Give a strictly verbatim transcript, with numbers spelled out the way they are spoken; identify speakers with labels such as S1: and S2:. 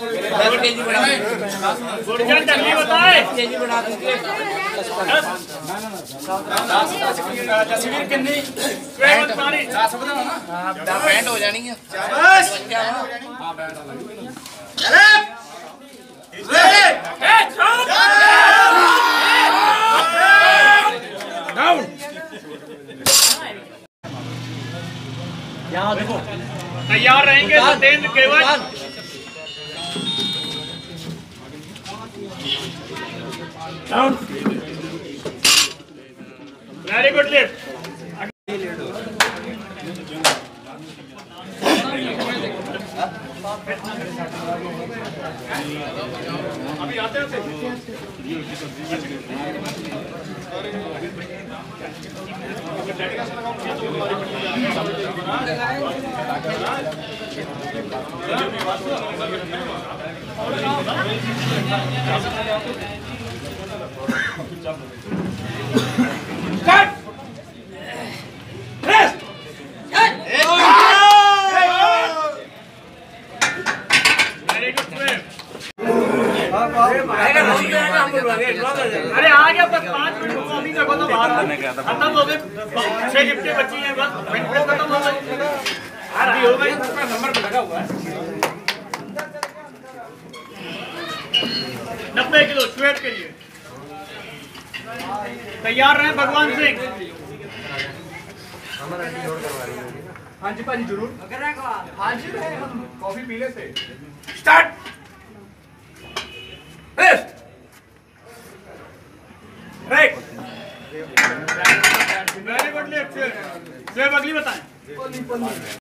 S1: KG बढ़ा जल्दी बताए केजी बढ़ा दीजिए।
S2: तस्वीर कितनी
S1: बैंड हो जानी है।
S2: हां बैंड चले डाउन।
S3: यहाँ देखो
S4: तैयार रहेंगे सत्येंद्र केवल।
S2: डाउन।
S4: Very good lift. अभी आते हैं अरे आ गया बस पाँच मिनट को अभी तक तो बाहर खत्म हो गए। छह लिफ्टें बची हैं बस मिनट खत्म हो गई। अभी हो गई नंबर पे लगा हुआ है नब्बे किलो स्वेट के लिए। तैयार रहे भगवान सिंह।
S2: हाँ जी भाजी जरूर। हाँ जी हम कॉफी पी लेते। Start. Right.
S4: Very good lift. अगली बताएं।